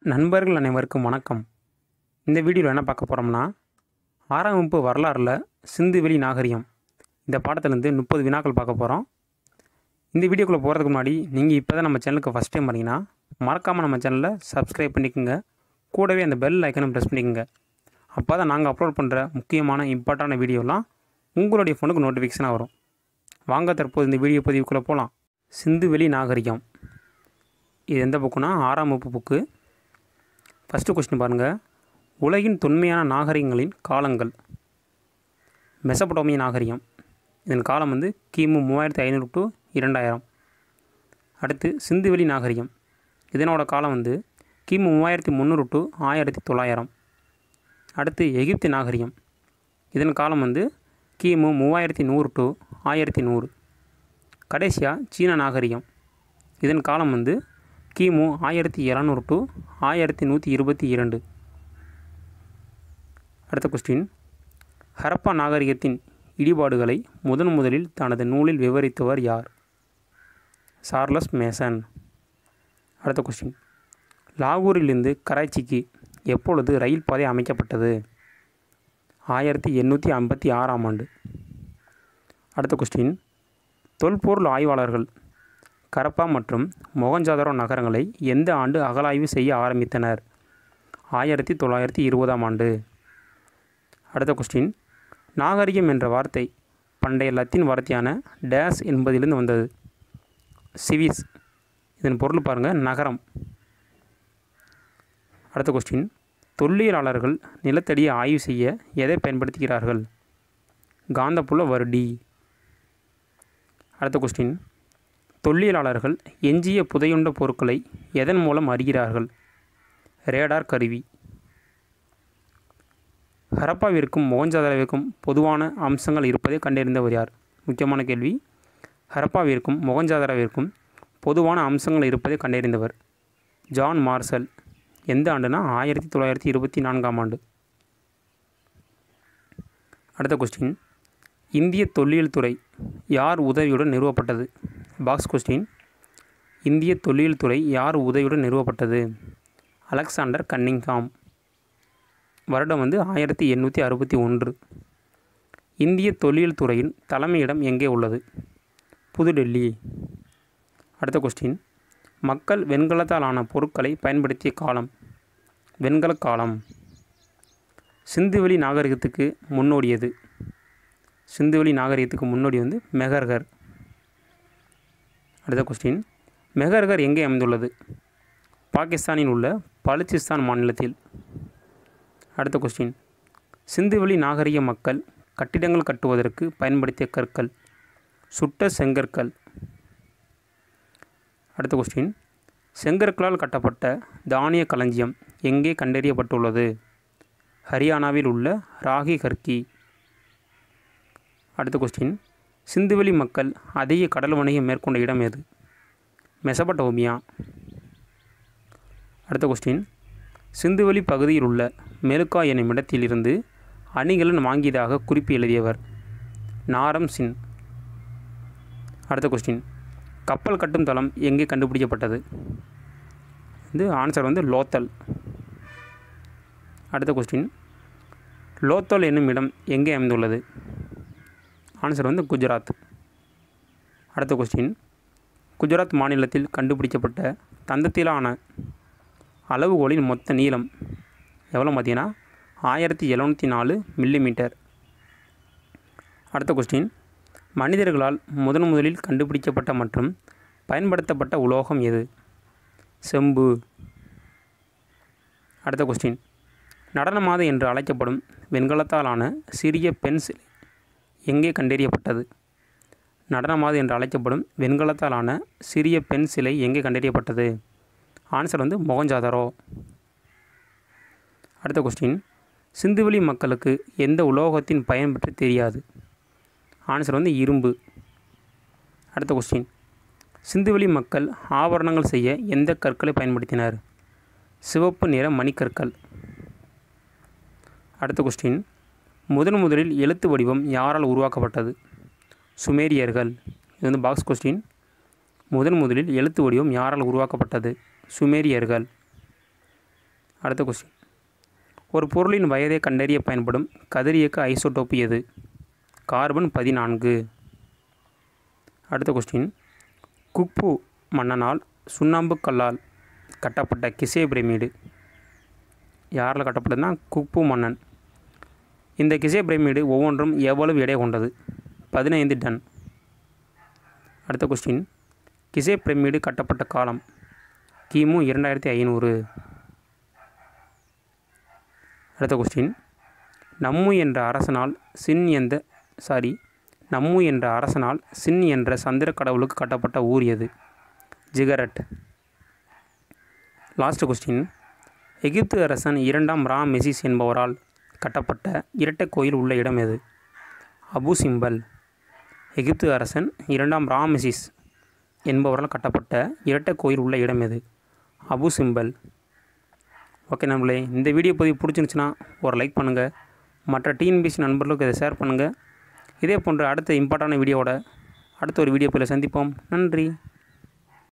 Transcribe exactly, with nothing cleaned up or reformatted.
நண்பர்கள் அனைவருக்கும் வணக்கம். இந்த வீடியோவில் என்ன பார்க்க போகிறோம்னா, ஆறாம் வகுப்பு வரலாறில் சிந்துவெளி நாகரிகம் இந்த பாடத்திலேருந்து முப்பது வினாக்கள் பார்க்க போகிறோம். இந்த வீடியோக்குள்ளே போகிறதுக்கு முன்னாடி நீங்கள் இப்போ தான் நம்ம சேனலுக்கு ஃபஸ்ட் டைம் வரீங்கன்னா மறக்காமல் நம்ம சேனலை சப்ஸ்கிரைப் பண்ணிக்கோங்க. கூடவே அந்த பெல் ஐக்கனும் ப்ரெஸ் பண்ணிக்கோங்க. அப்போ தான் நாங்கள் அப்லோட் பண்ணுற முக்கியமான இம்பார்ட்டான வீடியோலாம் உங்களுடைய ஃபோனுக்கு நோட்டிஃபிகேஷனாக வரும். வாங்க தற்போது இந்த வீடியோ பதிவுக்குள்ளே போகலாம். சிந்துவெளி நாகரிகம் இது எந்த புக்குனா ஆறாம் வகுப்பு புக்கு. ஃபஸ்ட்டு கொஸ்டின் பாருங்கள். உலகின் தொன்மையான நாகரிகங்களின் காலங்கள். மெசபடோமிய நாகரிகம் இதன் காலம் வந்து கிமு மூவாயிரத்தி ஐநூறு டு இரண்டாயிரம். அடுத்து சிந்துவெளி நாகரிகம் இதனோட காலம் வந்து கிமு மூவாயிரத்தி முந்நூறு டு ஆயிரத்தி தொள்ளாயிரம். அடுத்து எகிப்து நாகரிகம் இதன் காலம் வந்து கிமு மூவாயிரத்தி நூறு டு ஆயிரத்தி நூறு. கடைசியாக சீன நாகரிகம் இதன் காலம் வந்து கிமு ஆயிரத்தி இரநூறு டு ஆயிரத்தி நூற்றி இருபத்தி இரண்டு. அடுத்த கொஸ்டின். ஹரப்பா நாகரிகத்தின் இடிபாடுகளை முதன் முதலில் தனது நூலில் விவரித்தவர் யார்? Charles Mason. அடுத்த கொஸ்டின். லாகூரிலிருந்து கராச்சிக்கு எப்பொழுது ரயில் பாதை அமைக்கப்பட்டது? ஆயிரத்தி எண்ணூற்றி ஐம்பத்தி ஆறாம் ஆண்டு. அடுத்த கொஸ்டின். தொல்பொருள் ஆய்வாளர்கள் கரப்பா மற்றும் மொகஞ்சதாரோ நகரங்களை எந்த ஆண்டு அகழாய்வு செய்ய ஆரம்பித்தனர்? ஆயிரத்தி தொள்ளாயிரத்தி இருபதாம் ஆண்டு. அடுத்த கொஸ்டின். நாகரிகம் என்ற வார்த்தை பண்டைய லத்தீன் வார்த்தையான டேஸ் என்பதிலிருந்து வந்தது. சிவிஸ் இதன் பொருள் பாருங்கள், நகரம். அடுத்த கொஸ்டின். தொல்லியலாளர்கள் நிலத்தடியை ஆய்வு செய்ய எதை பயன்படுத்துகிறார்கள்? காந்தப்புல வருடி. அடுத்த கொஸ்டின். தொல்லியலாளர்கள் எஞ்சிய புதையுண்ட பொருட்களை எதன் மூலம் அறிகிறார்கள்? ரேடார் கருவி. ஹரப்பாவிற்கும் மொகஞ்சதாரோவிற்கும் பொதுவான அம்சங்கள் இருப்பதை கண்டறிந்தவர் யார்? முக்கியமான கேள்வி. ஹரப்பாவிற்கும் மொகஞ்சதாரோவிற்கும் பொதுவான அம்சங்கள் இருப்பதை கண்டறிந்தவர் ஜான் மார்ஷல். எந்த ஆண்டுனா ஆயிரத்தி தொள்ளாயிரத்தி இருபத்தி நான்காம் ஆண்டு. அடுத்த கொஸ்டின். இந்திய தொல்லியல் துறை யார் உதவியுடன் நிறுவப்பட்டது? Box question. இந்திய தொல்லியல் துறை யார் உதவியுடன் நிறுவப்பட்டது? Alexander Cunningham. வருடம் வந்து ஆயிரத்தி எண்ணூற்றி அறுபத்தி ஒன்று. இந்திய தொல்லியல் துறையின் தலைமையிடம் எங்கே உள்ளது? புதுடெல்லி. அடுத்த கொஸ்டின். மக்கள் வெண்கலத்தாலான பொருட்களை பயன்படுத்திய காலம்? வெண்கல காலம். சிந்துவெளி நாகரிகத்துக்கு முன்னோடியது? சிந்துவெளி நாகரிகத்துக்கு முன்னோடி வந்து மெஹர்கர். அடுத்த கொஸ்டின். மெஹர்கர் எங்கே அமைந்துள்ளது? பாகிஸ்தானில் உள்ள பலுச்சிஸ்தான் மாநிலத்தில். அடுத்த கொஸ்டின். சிந்துவெளி நாகரிக மக்கள் கட்டிடங்கள் கட்டுவதற்கு பயன்படுத்திய கற்கள்? சுட்ட செங்கற்கள். அடுத்த கொஸ்டின். செங்கற்களால் கட்டப்பட்ட தானிய களஞ்சியம் எங்கே கண்டறியப்பட்டுள்ளது? ஹரியானாவில் உள்ள ராகி கர்கி. அடுத்த கொஸ்டின். சிந்துவெளி மக்கள் அதிக கடல் வணிகம் மேற்கொண்ட இடம் எது? மெசபடோமியா. அடுத்த கொஸ்டின். சிந்துவெளி பகுதியில் உள்ள மெலுக்கா என்னும் இடத்திலிருந்து அணிகலன் வாங்கியதாக குறிப்பு எழுதியவர்? நாரம் சின். அடுத்த கொஸ்டின். கப்பல் கட்டும் தளம் எங்கே கண்டுபிடிக்கப்பட்டது? வந்து ஆன்சர் வந்து லோத்தல். அடுத்த கொஸ்டின். லோத்தல் என்னும் இடம் எங்கே அமைந்துள்ளது? ஆன்சர் வந்து குஜராத். அடுத்த கொஸ்டின். குஜராத் மாநிலத்தில் கண்டுபிடிக்கப்பட்ட தந்தத்திலான அளவுகோலின் மொத்த நீளம் எவ்வளோ பார்த்தீங்கன்னா ஆயிரத்தி எழுநூற்றி நாலு மில்லிமீட்டர். அடுத்த கொஸ்டின். மனிதர்களால் முதன் முதலில் கண்டுபிடிக்கப்பட்ட மற்றும் பயன்படுத்தப்பட்ட உலோகம் எது? செம்பு. அடுத்த கொஸ்டின். நடனமாதை என்று அழைக்கப்படும் வெண்கலத்தாலான சிறிய பெண் சிலை எங்கே கண்டறியப்பட்டது? நடனமாது என்று அழைக்கப்படும் வெண்கலத்தாலான சிறிய பெண் சிலை எங்கே கண்டறியப்பட்டது? ஆன்சர் வந்து மொகஞ்சதாரோ. அடுத்த கொஸ்டின். சிந்துவெளி மக்களுக்கு எந்த உலோகத்தின் பயன் பற்றி தெரியாது? ஆன்சர் வந்து இரும்பு. அடுத்த கொஸ்டின். சிந்துவெளி மக்கள் ஆபரணங்கள் செய்ய எந்த கற்களை பயன்படுத்தினர்? சிவப்பு நிற மணிக்கற்கள். அடுத்த கொஸ்டின். முதன் முதலில் எழுத்து வடிவம் யாரால் உருவாக்கப்பட்டது? சுமேரியர்கள். இது வந்து பாக்ஸ் கொஸ்டின். முதன் முதலில் எழுத்து வடிவம் யாரால் உருவாக்கப்பட்டது? சுமேரியர்கள். அடுத்த கொஸ்டின், ஒரு பொருளின் வயதை கண்டறிய பயன்படும் கதிரியக்க ஐசோடோப்பு எது? கார்பன் பதினான்கு. அடுத்த கொஸ்டின், குக்பு மன்னனால் சுண்ணாம்பு கல்லால் கட்டப்பட்ட கிசே பிரமிடு யாரால் கட்டப்பட்டதுன்னா குக்பு மன்னன். இந்த கிசே பிரமிடு ஒவ்வொன்றும் எவ்வளவு எடை கொண்டது? பதினைந்து டன். அடுத்த கொஸ்டின், கிசே பிரமிடு கட்டப்பட்ட காலம் கிமு இரண்டாயிரத்தி ஐநூறு. அடுத்த கொஸ்டின், நம்மு என்ற அரசனால் சின் எந்த சாரி நம்மு என்ற அரசனால் சின் என்ற சந்திர கடவுளுக்கு கட்டப்பட்ட ஊர் எது? ஜிகரட். லாஸ்ட் கொஸ்டின், எகிப்து அரசன் இரண்டாம் ராமெசிஸ் என்பவரால் கட்டப்பட்ட இரட்டை கோயில் உள்ள இடம் எது? அபு சிம்பல். எகிப்து அரசன் இரண்டாம் ராமெசிஸ் என்பவரால் கட்டப்பட்ட இரட்டை கோயில் உள்ள இடம் எது? அபு சிம்பல். ஓகே நண்பர்களே, இந்த வீடியோ பதிவு பிடிச்சிருந்துச்சுன்னா ஒரு லைக் பண்ணுங்கள், மற்ற டிஎன்பிஎஸ்சி நண்பர்களுக்கு இதை ஷேர் பண்ணுங்கள். இதே போன்ற அடுத்த இம்பார்ட்டண்டான வீடியோவோட அடுத்த ஒரு வீடியோ பதிவில் சந்திப்போம். நன்றி.